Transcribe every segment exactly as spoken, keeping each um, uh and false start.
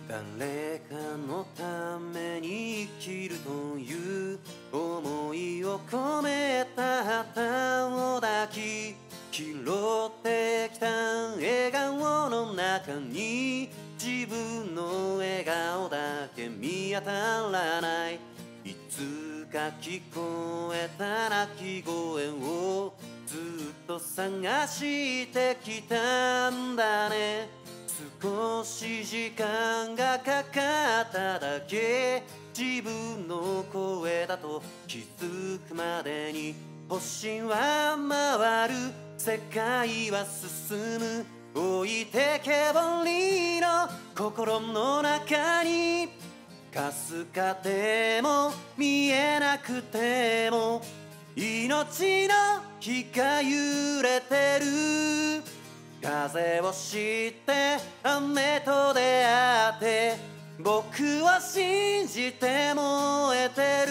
誰かのために生きるという思いを込めた旗を抱き、拾ってきた笑顔の中に自分の笑顔だけ見当たらない。いつか聞こえた鳴き声をずっと探してきたんだね。少し時間がかかっただけ、自分の声だと気づくまでに星は回る、世界は進む、置いてけぼりの心の中に、かすかでも見えなくても命の火が揺れてる。風を知って雨と出会って僕を信じて燃えてる。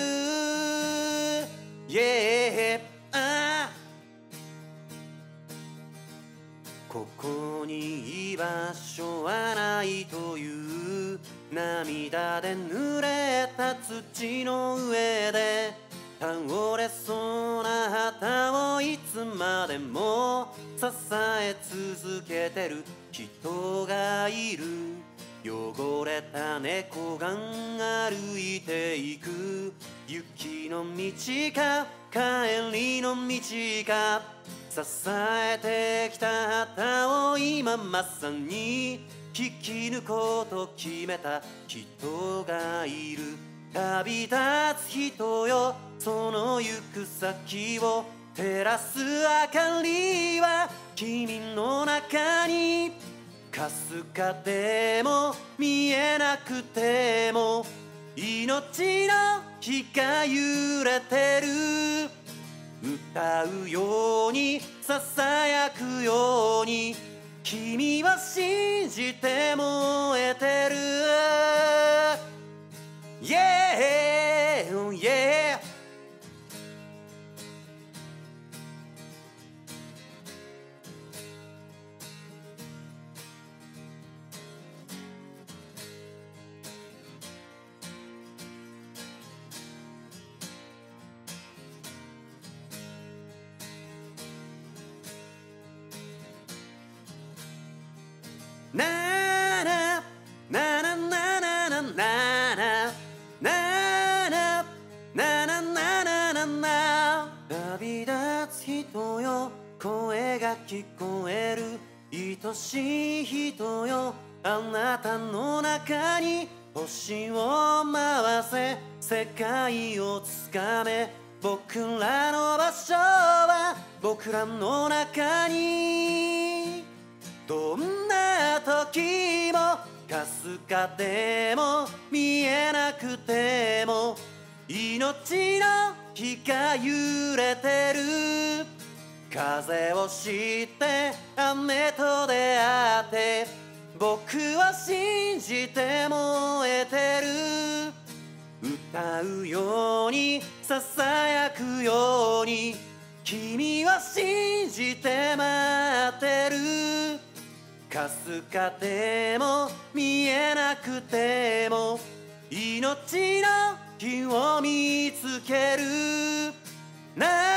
Yeah、ああ、ここに居場所はないという涙で濡れた土の上で倒れそうな旗をいつまでも支え続けてる人がいる。汚れた猫が歩いていく、雪の道か帰りの道か、支えてきた旗を今まさに引き抜こうと決めた人がいる。旅立つ人よ、その行く先を照らす明かりは君の中に、かすかでも見えなくても命の火が揺れてる。歌うようにささやくように君は信じて燃えてる。 Yeah, yeah。 なーななななななななななななななな。旅立つ人よ、声が聞こえる。愛しい人よ、あなたの中に星を回せ、世界をつかめ。僕らの場所は僕らの中に、どんな時もかすかでも見えなくても命の火が揺れてる。風を知って雨と出会って僕は信じて燃えてる。歌うようにささやくように君は信じて待ってる。かすかでも見えなくても命の火を見つける。な